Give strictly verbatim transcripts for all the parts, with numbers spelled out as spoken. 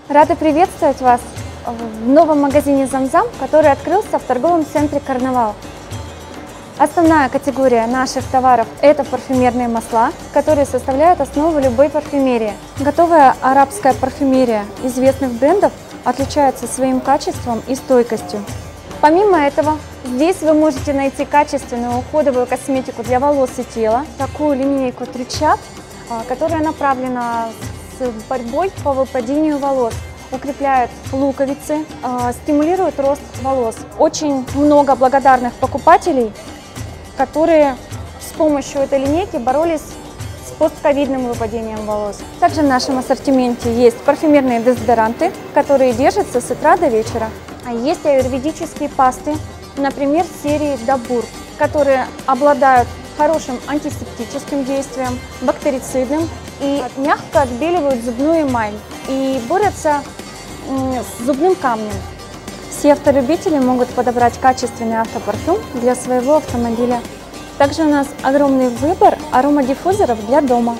Рада приветствовать вас в новом магазине «Зам-Зам», который открылся в торговом центре «Карнавал». Основная категория наших товаров – это парфюмерные масла, которые составляют основу любой парфюмерии. Готовая арабская парфюмерия известных брендов отличается своим качеством и стойкостью. Помимо этого, здесь вы можете найти качественную уходовую косметику для волос и тела, такую линейку тричат, которая направлена с борьбой по выпадению волос, укрепляет луковицы, стимулирует рост волос. Очень много благодарных покупателей, которые с помощью этой линейки боролись с постковидным выпадением волос. Также в нашем ассортименте есть парфюмерные дезодоранты, которые держатся с утра до вечера. А есть аюрведические пасты, например, серии Dabur, которые обладают хорошим антисептическим действием, бактерицидным и мягко отбеливают зубную эмаль и борются с зубным камнем. Все автолюбители могут подобрать качественный автопарфюм для своего автомобиля. Также у нас огромный выбор аромадиффузоров для дома.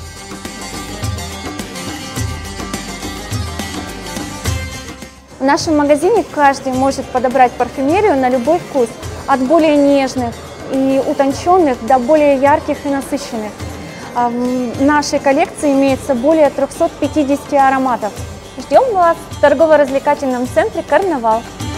В нашем магазине каждый может подобрать парфюмерию на любой вкус, от более нежных и утонченных до более ярких и насыщенных. В нашей коллекции имеется более трёхсот пятидесяти ароматов. Ждем вас в торгово-развлекательном центре «Карнавал».